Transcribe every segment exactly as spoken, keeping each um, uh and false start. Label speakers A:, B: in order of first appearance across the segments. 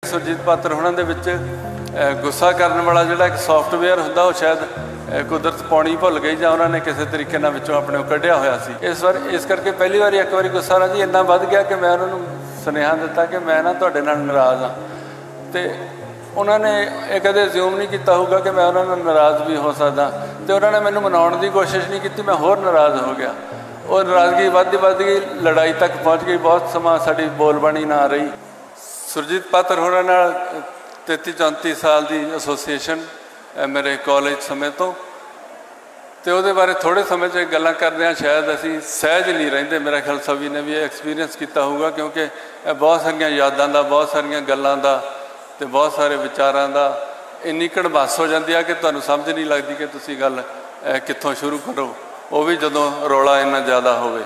A: ਸੁਰਜੀਤ ਪਾਤਰ ਹੋਣਾ ਦੇ ਵਿੱਚ ਗੁੱਸਾ ਕਰਨ ਵਾਲਾ ਜਿਹੜਾ ਇੱਕ ਸੌਫਟਵੇਅਰ ਹੁੰਦਾ ਉਹ ਸ਼ਾਇਦ ਕੁਦਰਤ ਪਾਉਣੀ ਭੁੱਲ ਗਈ ਜਾਂ ਉਹਨਾਂ ਨੇ ਕਿਸੇ ਤਰੀਕੇ ਨਾਲ ਵਿੱਚੋਂ ਆਪਣੇ ਕੱਢਿਆ ਹੋਇਆ ਸੀ। ਇਸ ਵਾਰ ਇਸ ਕਰਕੇ ਪਹਿਲੀ ਵਾਰੀ ਇੱਕ ਵਾਰੀ ਗੁੱਸਾ ਨਾ ਜੀ ਇੰਨਾ ਵੱਧ ਗਿਆ ਕਿ ਮੈਂ ਉਹਨਾਂ ਨੂੰ ਸੁਨੇਹਾ ਦਿੱਤਾ ਕਿ ਮੈਂ ਨਾ ਤੁਹਾਡੇ ਨਾਲ ਨਾਰਾਜ਼ ਹਾਂ, ਅਤੇ ਉਹਨਾਂ ਨੇ ਇਹ ਕਦੇ ਅਸਿਊਮ ਨਹੀਂ ਕੀਤਾ ਹੋਊਗਾ ਕਿ ਮੈਂ ਉਹਨਾਂ ਨਾਲ ਨਾਰਾਜ਼ ਵੀ ਹੋ ਸਕਦਾ, ਅਤੇ ਉਹਨਾਂ ਨੇ ਮੈਨੂੰ ਮਨਾਉਣ ਦੀ ਕੋਸ਼ਿਸ਼ ਨਹੀਂ ਕੀਤੀ, ਮੈਂ ਹੋਰ ਨਾਰਾਜ਼ ਹੋ ਗਿਆ। ਉਹ ਨਾਰਾਜ਼ਗੀ ਵੱਧਦੀ ਵੱਧ ਗਈ, ਲੜਾਈ ਤੱਕ ਪਹੁੰਚ ਗਈ, ਬਹੁਤ ਸਮਾਂ ਸਾਡੀ ਬੋਲਬਾਣੀ ਨਾ ਰਹੀ। ਸੁਰਜੀਤ ਪਾਤਰ ਹੋਰਾਂ ਨਾਲ ਤੇਤੀ ਚੌਂਤੀ ਸਾਲ ਦੀ ਐਸੋਸੀਏਸ਼ਨ ਮੇਰੇ ਕਾਲਜ ਸਮੇਂ ਤੋਂ, ਅਤੇ ਉਹਦੇ ਬਾਰੇ ਥੋੜ੍ਹੇ ਸਮੇਂ 'ਚ ਗੱਲਾਂ ਕਰਦੇ ਹਾਂ ਸ਼ਾਇਦ ਅਸੀਂ ਸਹਿਜ ਨਹੀਂ ਰਹਿੰਦੇ। ਮੇਰਾ ਖਿਆਲ ਸਭੀ ਨੇ ਵੀ ਇਹ ਐਕਸਪੀਰੀਅੰਸ ਕੀਤਾ ਹੋਊਗਾ, ਕਿਉਂਕਿ ਇਹ ਬਹੁਤ ਸਾਰੀਆਂ ਯਾਦਾਂ ਦਾ, ਬਹੁਤ ਸਾਰੀਆਂ ਗੱਲਾਂ ਦਾ ਅਤੇ ਬਹੁਤ ਸਾਰੇ ਵਿਚਾਰਾਂ ਦਾ ਇੰਨੀ ਕੜਵਾਸ ਹੋ ਜਾਂਦੀ ਆ ਕਿ ਤੁਹਾਨੂੰ ਸਮਝ ਨਹੀਂ ਲੱਗਦੀ ਕਿ ਤੁਸੀਂ ਗੱਲ ਕਿੱਥੋਂ ਸ਼ੁਰੂ ਕਰੋ, ਉਹ ਵੀ ਜਦੋਂ ਰੌਲਾ ਇੰਨਾ ਜ਼ਿਆਦਾ ਹੋਵੇ।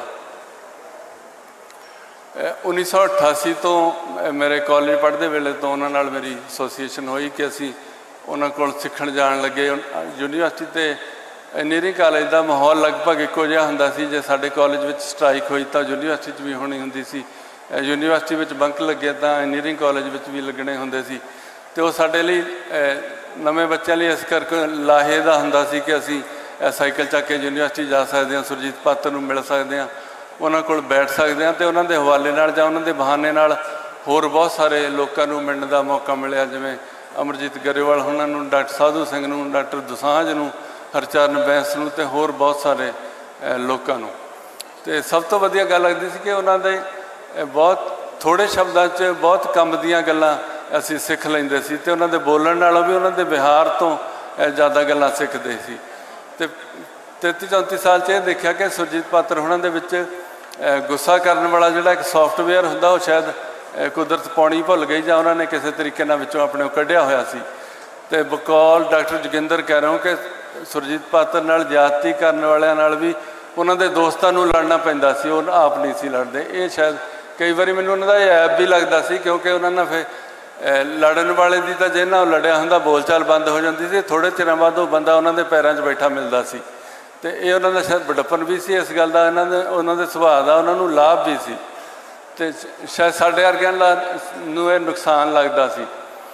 A: ਉੱਨੀ ਸੌ ਅਠਾਸੀ ਤੋਂ ਮੇਰੇ ਕਾਲਜ ਪੜ੍ਹਦੇ ਵੇਲੇ ਤੋਂ ਉਹਨਾਂ ਨਾਲ ਮੇਰੀ ਐਸੋਸੀਏਸ਼ਨ ਹੋਈ ਕਿ ਅਸੀਂ ਉਹਨਾਂ ਕੋਲ ਸਿੱਖਣ ਜਾਣ ਲੱਗੇ। ਯੂਨੀਵਰਸਿਟੀ 'ਤੇ ਇੰਜੀਨੀਅਰਿੰਗ ਕਾਲਜ ਦਾ ਮਾਹੌਲ ਲਗਭਗ ਇੱਕੋ ਜਿਹਾ ਹੁੰਦਾ ਸੀ। ਜੇ ਸਾਡੇ ਕਾਲਜ ਵਿੱਚ ਸਟ੍ਰਾਈਕ ਹੋਈ ਤਾਂ ਯੂਨੀਵਰਸਿਟੀ 'ਚ ਵੀ ਹੋਣੀ ਹੁੰਦੀ ਸੀ, ਯੂਨੀਵਰਸਿਟੀ ਵਿੱਚ ਬੰਕ ਲੱਗੇ ਤਾਂ ਇੰਜੀਨੀਅਰਿੰਗ ਕਾਲਜ ਵਿੱਚ ਵੀ ਲੱਗਣੇ ਹੁੰਦੇ ਸੀ। ਅਤੇ ਉਹ ਸਾਡੇ ਲਈ ਨਵੇਂ ਬੱਚਿਆਂ ਲਈ ਇਸ ਕਰਕੇ ਲਾਹੇ ਦਾ ਹੁੰਦਾ ਸੀ ਕਿ ਅਸੀਂ ਸਾਈਕਲ ਚੱਕ ਕੇ ਯੂਨੀਵਰਸਿਟੀ ਜਾ ਸਕਦੇ ਹਾਂ, ਸੁਰਜੀਤ ਪਾਤਰ ਨੂੰ ਮਿਲ ਸਕਦੇ ਹਾਂ, ਉਹਨਾਂ ਕੋਲ ਬੈਠ ਸਕਦੇ ਹਾਂ, ਅਤੇ ਉਹਨਾਂ ਦੇ ਹਵਾਲੇ ਨਾਲ ਜਾਂ ਉਹਨਾਂ ਦੇ ਬਹਾਨੇ ਨਾਲ ਹੋਰ ਬਹੁਤ ਸਾਰੇ ਲੋਕਾਂ ਨੂੰ ਮਿਲਣ ਦਾ ਮੌਕਾ ਮਿਲਿਆ, ਜਿਵੇਂ ਅਮਰਜੀਤ ਗਰੇਵਾਲ ਉਹਨਾਂ ਨੂੰ, ਡਾਕਟਰ ਸਾਧੂ ਸਿੰਘ ਨੂੰ, ਡਾਕਟਰ ਦੋਸਾਂਝ ਨੂੰ, ਹਰਚਰਨ ਬੈਂਸ ਨੂੰ, ਅਤੇ ਹੋਰ ਬਹੁਤ ਸਾਰੇ ਲੋਕਾਂ ਨੂੰ। ਅਤੇ ਸਭ ਤੋਂ ਵਧੀਆ ਗੱਲ ਲੱਗਦੀ ਸੀ ਕਿ ਉਹਨਾਂ ਦੇ ਬਹੁਤ ਥੋੜ੍ਹੇ ਸ਼ਬਦਾਂ 'ਚ ਬਹੁਤ ਕੰਮ ਦੀਆਂ ਗੱਲਾਂ ਅਸੀਂ ਸਿੱਖ ਲੈਂਦੇ ਸੀ, ਅਤੇ ਉਹਨਾਂ ਦੇ ਬੋਲਣ ਨਾਲੋਂ ਵੀ ਉਹਨਾਂ ਦੇ ਵਿਹਾਰ ਤੋਂ ਜ਼ਿਆਦਾ ਗੱਲਾਂ ਸਿੱਖਦੇ ਸੀ। ਅਤੇ ਤੇਤੀ ਚੌਂਤੀ ਸਾਲ 'ਚ ਇਹ ਦੇਖਿਆ ਕਿ ਸੁਰਜੀਤ ਪਾਤਰ ਹੋਣਾ ਦੇ ਵਿੱਚ ਗੁੱਸਾ ਕਰਨ ਵਾਲਾ ਜਿਹੜਾ ਇੱਕ ਸੌਫਟਵੇਅਰ ਹੁੰਦਾ ਉਹ ਸ਼ਾਇਦ ਕੁਦਰਤ ਪਾਉਣੀ ਭੁੱਲ ਗਈ ਜਾਂ ਉਹਨਾਂ ਨੇ ਕਿਸੇ ਤਰੀਕੇ ਨਾਲ ਵਿੱਚੋਂ ਆਪਣੇ ਕੱਢਿਆ ਹੋਇਆ ਸੀ। ਅਤੇ ਬਕੌਲ ਡਾਕਟਰ ਜੋਗਿੰਦਰ ਕਹਿ ਰਹੇ ਹੋ ਕਿ ਸੁਰਜੀਤ ਪਾਤਰ ਨਾਲ ਜ਼ਿਆਦਤੀ ਕਰਨ ਵਾਲਿਆਂ ਨਾਲ ਵੀ ਉਹਨਾਂ ਦੇ ਦੋਸਤਾਂ ਨੂੰ ਲੜਨਾ ਪੈਂਦਾ ਸੀ, ਉਹ ਆਪ ਨਹੀਂ ਸੀ ਲੜਦੇ। ਇਹ ਸ਼ਾਇਦ ਕਈ ਵਾਰੀ ਮੈਨੂੰ ਉਹਨਾਂ ਦਾ ਇਹ ਐਬ ਵੀ ਲੱਗਦਾ ਸੀ, ਕਿਉਂਕਿ ਉਹਨਾਂ ਨਾਲ ਫਿਰ ਲੜਨ ਵਾਲੇ ਦੀ ਤਾਂ ਜੇ ਨਾਲ ਲੜਿਆ ਹੁੰਦਾ ਬੋਲਚਾਲ ਬੰਦ ਹੋ ਜਾਂਦੀ ਸੀ, ਥੋੜ੍ਹੇ ਚਿਰਾਂ ਬਾਅਦ ਉਹ ਬੰਦਾ ਉਹਨਾਂ ਦੇ ਪੈਰਾਂ 'ਚ ਬੈਠਾ ਮਿਲਦਾ ਸੀ। ਅਤੇ ਇਹ ਉਹਨਾਂ ਦਾ ਸ਼ਾਇਦ ਬੜੱਪਨ ਵੀ ਸੀ ਇਸ ਗੱਲ ਦਾ, ਇਹਨਾਂ ਦੇ ਉਹਨਾਂ ਦੇ ਸੁਭਾਅ ਦਾ ਉਹਨਾਂ ਨੂੰ ਲਾਭ ਵੀ ਸੀ, ਅਤੇ ਸ਼ਾਇਦ ਸਾਡੇ ਵਰਗਿਆਂ ਨੂੰ ਇਹ ਨੁਕਸਾਨ ਲੱਗਦਾ ਸੀ।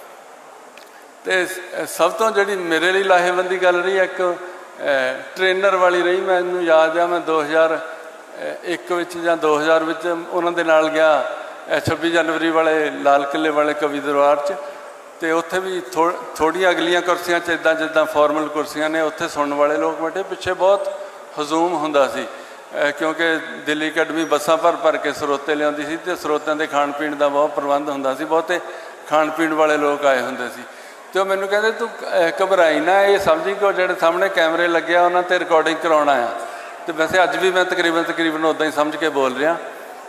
A: ਅਤੇ ਸਭ ਤੋਂ ਜਿਹੜੀ ਮੇਰੇ ਲਈ ਲਾਹੇਵੰਦੀ ਗੱਲ ਰਹੀ, ਇੱਕ ਟ੍ਰੇਨਰ ਵਾਲੀ ਰਹੀ। ਮੈਨੂੰ ਯਾਦ ਆ ਮੈਂ ਦੋ ਹਜ਼ਾਰ ਇੱਕ ਵਿੱਚ ਜਾਂ ਦੋ ਹਜ਼ਾਰ ਵਿੱਚ ਉਹਨਾਂ ਦੇ ਨਾਲ ਗਿਆ ਛੱਬੀ ਜਨਵਰੀ ਵਾਲੇ ਲਾਲ ਕਿਲ੍ਹੇ ਵਾਲੇ ਕਵੀ ਦਰਬਾਰ 'ਚ, ਅਤੇ ਉੱਥੇ ਵੀ ਥੋ ਥੋੜ੍ਹੀਆਂ ਅਗਲੀਆਂ ਕੁਰਸੀਆਂ 'ਚ ਇੱਦਾਂ ਜਿੱਦਾਂ ਫਾਰਮਲ ਕੁਰਸੀਆਂ ਨੇ, ਉੱਥੇ ਸੁਣਨ ਵਾਲੇ ਲੋਕ ਬੈਠੇ, ਪਿੱਛੇ ਬਹੁਤ ਹਜ਼ੂਮ ਹੁੰਦਾ ਸੀ, ਕਿਉਂਕਿ ਦਿੱਲੀ ਅਕੈਡਮੀ ਬੱਸਾਂ ਭਰ ਭਰ ਕੇ ਸਰੋਤੇ ਲਿਆਉਂਦੀ ਸੀ, ਅਤੇ ਸਰੋਤਿਆਂ ਦੇ ਖਾਣ ਪੀਣ ਦਾ ਬਹੁਤ ਪ੍ਰਬੰਧ ਹੁੰਦਾ ਸੀ, ਬਹੁਤੇ ਖਾਣ ਪੀਣ ਵਾਲੇ ਲੋਕ ਆਏ ਹੁੰਦੇ ਸੀ। ਅਤੇ ਉਹ ਮੈਨੂੰ ਕਹਿੰਦੇ ਤੂੰ ਘਬਰਾਈ ਨਾ, ਇਹ ਸਮਝੀ ਕਿ ਉਹ ਜਿਹੜੇ ਸਾਹਮਣੇ ਕੈਮਰੇ ਲੱਗਿਆ ਉਹਨਾਂ 'ਤੇ ਰਿਕਾਰਡਿੰਗ ਕਰਾਉਣਾ ਆ। ਅਤੇ ਵੈਸੇ ਅੱਜ ਵੀ ਮੈਂ ਤਕਰੀਬਨ ਤਕਰੀਬਨ ਉੱਦਾਂ ਹੀ ਸਮਝ ਕੇ ਬੋਲ ਰਿਹਾ।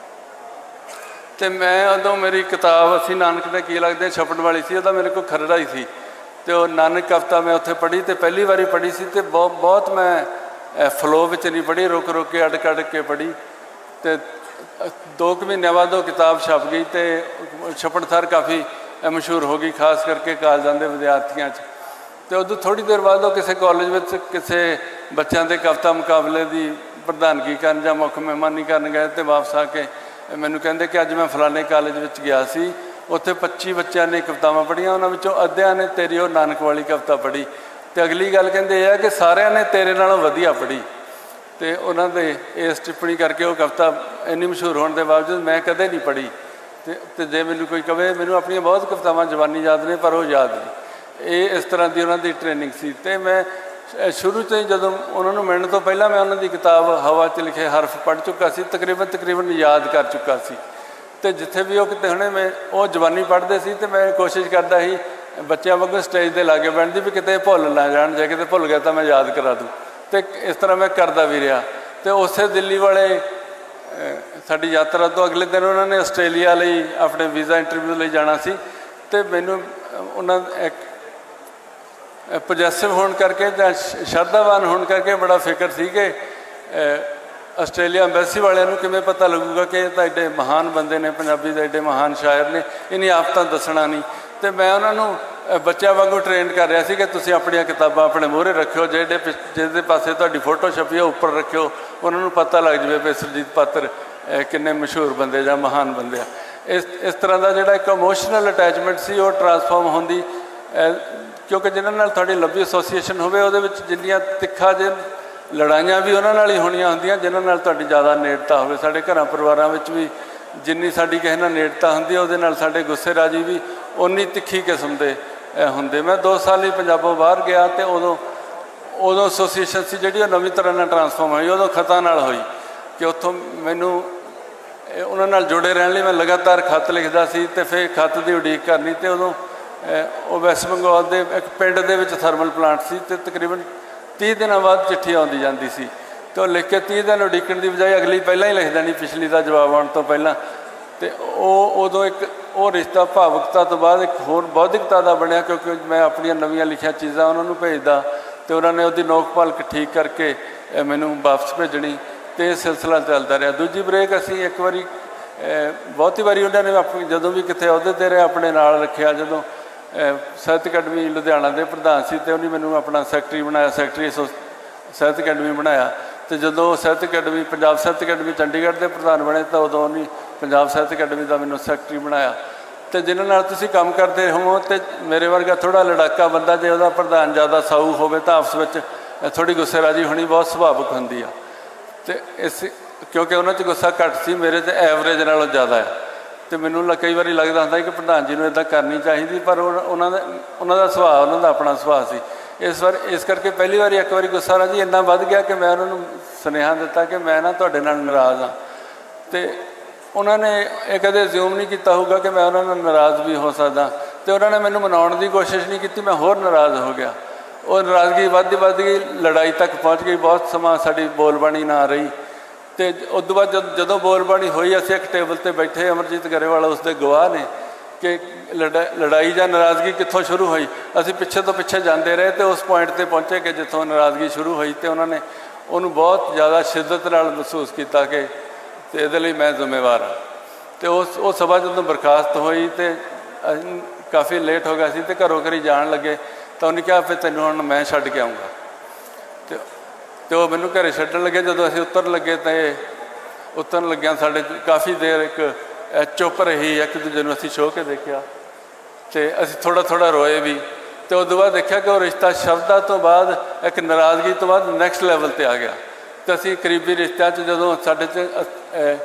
A: ਅਤੇ ਮੈਂ ਉਦੋਂ ਮੇਰੀ ਕਿਤਾਬ ਅਸੀਂ ਨਾਨਕ ਦੇ ਕੀ ਲੱਗਦੇ ਛਪਣ ਵਾਲੀ ਸੀ, ਉਹਦਾ ਮੇਰੇ ਕੋਲ ਖਰੜਾ ਹੀ ਸੀ, ਅਤੇ ਉਹ ਨਾਨਕ ਕਵਿਤਾ ਮੈਂ ਉੱਥੇ ਪੜ੍ਹੀ, ਅਤੇ ਪਹਿਲੀ ਵਾਰੀ ਪੜ੍ਹੀ ਸੀ, ਅਤੇ ਬਹੁਤ ਬਹੁਤ ਮੈਂ ਫਲੋ ਵਿੱਚ ਨਹੀਂ ਪੜ੍ਹੀ, ਰੁਕ ਰੁਕ ਕੇ ਅੜਕ ਅੜਕ ਕੇ ਪੜ੍ਹੀ। ਅਤੇ ਦੋ ਕੁ ਮਹੀਨਿਆਂ ਬਾਅਦ ਉਹ ਕਿਤਾਬ ਛਪ ਗਈ, ਅਤੇ ਛਪਣ ਸਾਰ ਕਾਫੀ ਮਸ਼ਹੂਰ ਹੋ ਗਈ, ਖਾਸ ਕਰਕੇ ਕਾਲਜਾਂ ਦੇ ਵਿਦਿਆਰਥੀਆਂ 'ਚ। ਅਤੇ ਉਦੋਂ ਥੋੜ੍ਹੀ ਦੇਰ ਬਾਅਦ ਉਹ ਕਿਸੇ ਕਾਲਜ ਵਿੱਚ ਕਿਸੇ ਬੱਚਿਆਂ ਦੇ ਕਵਿਤਾ ਮੁਕਾਬਲੇ ਦੀ ਪ੍ਰਧਾਨਗੀ ਕਰਨ ਜਾਂ ਮੁੱਖ ਮਹਿਮਾਨੀ ਕਰਨ ਗਏ, ਅਤੇ ਵਾਪਸ ਆ ਕੇ ਮੈਨੂੰ ਕਹਿੰਦੇ ਕਿ ਅੱਜ ਮੈਂ ਫਲਾਣੇ ਕਾਲਜ ਵਿੱਚ ਗਿਆ ਸੀ, ਉੱਥੇ ਪੱਚੀ ਬੱਚਿਆਂ ਨੇ ਕਵਿਤਾਵਾਂ ਪੜ੍ਹੀਆਂ, ਉਹਨਾਂ ਵਿੱਚੋਂ ਅੱਧਿਆਂ ਨੇ ਤੇਰੀ ਉਹ ਨਾਨਕ ਵਾਲੀ ਕਵਿਤਾ ਪੜ੍ਹੀ, ਅਤੇ ਅਗਲੀ ਗੱਲ ਕਹਿੰਦੇ ਇਹ ਹੈ ਕਿ ਸਾਰਿਆਂ ਨੇ ਤੇਰੇ ਨਾਲੋਂ ਵਧੀਆ ਪੜ੍ਹੀ। ਅਤੇ ਉਹਨਾਂ ਦੇ ਇਸ ਟਿੱਪਣੀ ਕਰਕੇ ਉਹ ਕਵਿਤਾ ਇੰਨੀ ਮਸ਼ਹੂਰ ਹੋਣ ਦੇ ਬਾਵਜੂਦ ਮੈਂ ਕਦੇ ਨਹੀਂ ਪੜ੍ਹੀ। ਅਤੇ ਅਤੇ ਜੇ ਮੈਨੂੰ ਕੋਈ ਕਵੇ, ਮੈਨੂੰ ਆਪਣੀਆਂ ਬਹੁਤ ਕਵਿਤਾਵਾਂ ਜ਼ਬਾਨੀ ਯਾਦ ਨੇ ਪਰ ਉਹ ਯਾਦ ਨਹੀਂ। ਇਹ ਇਸ ਤਰ੍ਹਾਂ ਦੀ ਉਹਨਾਂ ਦੀ ਟ੍ਰੇਨਿੰਗ ਸੀ। ਅਤੇ ਮੈਂ ਸ਼ੁਰੂ ਤੋਂ ਹੀ ਜਦੋਂ ਉਹਨਾਂ ਨੂੰ ਮਿਲਣ ਤੋਂ ਪਹਿਲਾਂ ਮੈਂ ਉਹਨਾਂ ਦੀ ਕਿਤਾਬ ਹਵਾ 'ਚ ਲਿਖੇ ਹਰਫ ਪੜ੍ਹ ਚੁੱਕਾ ਸੀ, ਤਕਰੀਬਨ ਤਕਰੀਬਨ ਯਾਦ ਕਰ ਚੁੱਕਾ ਸੀ। ਅਤੇ ਜਿੱਥੇ ਵੀ ਉਹ ਕਿਤੇ ਹੁਣੇ ਮੈਂ ਉਹ ਜ਼ਬਾਨੀ ਪੜ੍ਹਦੇ ਸੀ, ਅਤੇ ਮੈਂ ਕੋਸ਼ਿਸ਼ ਕਰਦਾ ਸੀ ਬੱਚਿਆਂ ਵਾਂਗੂ ਸਟੇਜ 'ਤੇ ਲਾ ਕੇ ਬਹਿਣ ਦੀ, ਵੀ ਕਿਤੇ ਭੁੱਲ ਨਾ ਜਾਣ, ਜੇ ਕਿਤੇ ਭੁੱਲ ਗਿਆ ਤਾਂ ਮੈਂ ਯਾਦ ਕਰਾ ਦੂੰ। ਅਤੇ ਇਸ ਤਰ੍ਹਾਂ ਮੈਂ ਕਰਦਾ ਵੀ ਰਿਹਾ। ਅਤੇ ਉਸੇ ਦਿੱਲੀ ਵਾਲੇ ਸਾਡੀ ਯਾਤਰਾ ਤੋਂ ਅਗਲੇ ਦਿਨ ਉਹਨਾਂ ਨੇ ਆਸਟ੍ਰੇਲੀਆ ਲਈ ਆਪਣੇ ਵੀਜ਼ਾ ਇੰਟਰਵਿਊ ਲਈ ਜਾਣਾ ਸੀ, ਅਤੇ ਮੈਨੂੰ ਉਹਨਾਂ ਇੱਕ ਪੋਜੈਸਿਵ ਹੋਣ ਕਰਕੇ ਜਾਂ ਸ਼ਰਧਾਵਾਨ ਹੋਣ ਕਰਕੇ ਬੜਾ ਫਿਕਰ ਸੀ ਕਿ ਆਸਟ੍ਰੇਲੀਆ ਅੰਬੈਸੀ ਵਾਲਿਆਂ ਨੂੰ ਕਿਵੇਂ ਪਤਾ ਲੱਗੂਗਾ ਕਿ ਇਹ ਤਾਂ ਐਡੇ ਮਹਾਨ ਬੰਦੇ ਨੇ, ਪੰਜਾਬੀ ਦੇ ਐਡੇ ਮਹਾਨ ਸ਼ਾਇਰ ਨੇ, ਇਹਨੀ ਆਪ ਤਾਂ ਦੱਸਣਾ ਨਹੀਂ। ਅਤੇ ਮੈਂ ਉਹਨਾਂ ਨੂੰ ਬੱਚਿਆਂ ਵਾਂਗੂ ਟ੍ਰੇਨ ਕਰ ਰਿਹਾ ਸੀ ਕਿ ਤੁਸੀਂ ਆਪਣੀਆਂ ਕਿਤਾਬਾਂ ਆਪਣੇ ਮੂਹਰੇ ਰੱਖਿਓ, ਜਿਹੜੇ ਜਿਹਦੇ ਪਾਸੇ ਤੁਹਾਡੀ ਫੋਟੋ ਛਪੀ ਉਹ ਉੱਪਰ ਰੱਖਿਓ, ਉਹਨਾਂ ਨੂੰ ਪਤਾ ਲੱਗ ਜਾਵੇ ਵੀ ਸੁਰਜੀਤ ਪਾਤਰ ਕਿੰਨੇ ਮਸ਼ਹੂਰ ਬੰਦੇ ਜਾਂ ਮਹਾਨ ਬੰਦੇ ਆ। इस इस तरह का जोड़ा एक इमोशनल अटैचमेंट सी वो ट्रांसफॉर्म होंदी, क्योंकि जिन्हां नाल तुहाडी लंबी एसोसीएशन होवे उहदे विच जिन्नियां तिखा जे लड़ाइयां भी उन्हां नाल ही होणीआं हुंदियां जिन्हां नाल तुहाडी ज़्यादा नेड़ता होवे। साडे घरां परिवारां विच भी जिन्नी साडी किसे नाल नेड़ता हुंदी है उहदे नाल साडे गुस्से राजी भी उन्नी तिखी किस्म दे हुंदे। मैं दो साल ही पंजाबों बाहर गया तो उदों उदों एसोसीएशन सी जिहड़ी नवीं तरह नाल ट्रांसफॉर्म होई, उदों खतां नाल होई कि उत्थों मैनूं उन्हां नाल जुड़े रहण लई मैं लगातार खत लिखदा सी ते फिर खत की उड़ीक करनी। तो उदों वो वैस्ट बंगाल के एक पिंड दे विच थर्मल प्लांट सी ते तकरीबन तीह दिनों बाद चिट्ठी आउंदी जांदी सी, तो लिख के तीह दिन उड़ीकण की बजाय अगली पहला ही लिख देनी पिछली का जवाब आने तो पहला। तो उदों एक वो रिश्ता भावुकता तो बाद एक होर बौद्धिकता का बनया, क्योंकि मैं अपनी नवीं लिखिया चीज़ां उन्होंने भेजदा तो उन्होंने उसकी नोक पाल ठीक करके मैनू वापस भेजनी, तो यह सिलसिला चलता रहा। दूजी ब्रेक असी एक बारी बहुती बारी उन्होंने अपनी जदों भी कितने अहदे ते रहे अपने नाल रखिया। जदों ਸਾਹਿਤ ਅਕੈਡਮੀ ਲੁਧਿਆਣਾ ਦੇ ਪ੍ਰਧਾਨ ਸੀ ਤੇ ਉਹਨੇ ਮੈਨੂੰ ਆਪਣਾ ਸੈਕਟਰੀ ਬਣਾਇਆ, ਸੈਕਟਰੀ ਸਾਹਿਤ ਅਕੈਡਮੀ ਬਣਾਇਆ। ਤੇ ਜਦੋਂ ਸਾਹਿਤ ਅਕੈਡਮੀ ਪੰਜਾਬ ਸਾਹਿਤ ਅਕੈਡਮੀ ਚੰਡੀਗੜ੍ਹ ਦੇ ਪ੍ਰਧਾਨ ਬਣੇ ਤਾਂ ਉਦੋਂ ਉਹਨੇ ਪੰਜਾਬ ਸਾਹਿਤ ਅਕੈਡਮੀ ਦਾ ਮੈਨੂੰ ਸੈਕਟਰੀ ਬਣਾਇਆ। ਤੇ ਜਿਨ੍ਹਾਂ ਨਾਲ ਤੁਸੀਂ ਕੰਮ ਕਰਦੇ ਹੋ ਤੇ ਮੇਰੇ ਵਰਗਾ ਥੋੜਾ ਲੜਾਕਾ ਬੰਦਾ ਜੇ ਉਹਦਾ ਪ੍ਰਧਾਨ ਜ਼ਿਆਦਾ ਸਾਊ ਹੋਵੇ ਤਾਂ ਆਪਸ ਵਿੱਚ ਥੋੜੀ ਗੁੱਸੇਰਾਜੀ ਹੋਣੀ ਬਹੁਤ ਸੁਭਾਵਿਕ ਹੁੰਦੀ ਆ। ਤੇ ਇਸ ਕਿਉਂਕਿ ਉਹਨਾਂ 'ਚ ਗੁੱਸਾ ਘੱਟ ਸੀ, ਮੇਰੇ 'ਚ ਐਵਰੇਜ ਨਾਲੋਂ ਜ਼ਿਆਦਾ ਆ। तो मैनू कई बार लगता होंगे कि प्रधान जी को इदा करनी चाहिए, पर उन्होंने सुभाव उन्होंने अपना सुभाव से इस बार इस करके पहली बार एक बार गुस्सा राजी इन्ना वध गया कि मैं उन्होंने सुनेहा दिता कि मैं ना तुहाडे नाल नाराज़ हाँ। तो उन्होंने ये कदे अज्यूम नहीं किया होगा कि मैं उन्होंने नाराज़ भी हो सकदा, तो उन्होंने मैनू मनाउण की कोशिश नहीं की, मैं होर नाराज़ हो गया। वो नाराज़गी वधदी वधदी लड़ाई तक पहुँच गई, बहुत समा साडी बोलबाणी ना रही। तो उस तो बाद जब जदों बोलबाणी हुई असीं एक टेबल पर बैठे, अमरजीत गरेवाल उसके गवाह ने कि लड़ा लड़ाई या नाराज़गी कित्थों शुरू हुई। असीं पिछे तो पिछे जाते रहे तो उस पॉइंट पर पहुँचे कि जिथों नाराज़गी शुरू हुई, तो उन्होंने उन्होंने बहुत ज़्यादा शिद्दत नाल महसूस किया कि तो ये लिए मैं जिम्मेवार हाँ। तो उस वो सभा जदों बरखास्त हुई तो काफ़ी लेट हो गया सी, तो घरों घरी जान लगे तो उन्हें कहा फिर तेनों हुण मैं छड्ड के आऊँगा। तो तो मैनू घरे छड्डण लगे, जदों असीं उतर लगे तो उतरन लग्या साडे काफ़ी देर एक चुप रही, एक दूजे नूं असीं छो के देखिया तो असीं थोड़ा थोड़ा रोए भी। तो उस बाद देखा कि वो रिश्ता शब्दां तो बाद एक नाराज़गी तो बाद नैक्सट लैवल पर आ गया। तो असीं करीबी रिश्तिਆਂ 'ਚ जदों साडे 'च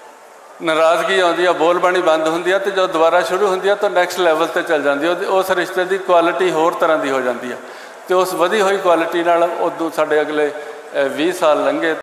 A: नाराज़गी आउंदी आ, बोलबाणी बंद हुंदी है, तो जो दोबारा शुरू हुंदी है तो नैक्सट लैवल पर चल जाती है, उस रिश्ते की क्वालिटी होर तरह की हो जाती है। तो उस वधी हुई क्वालिटी नाल उदों साडे अगले बीस साल लंघे।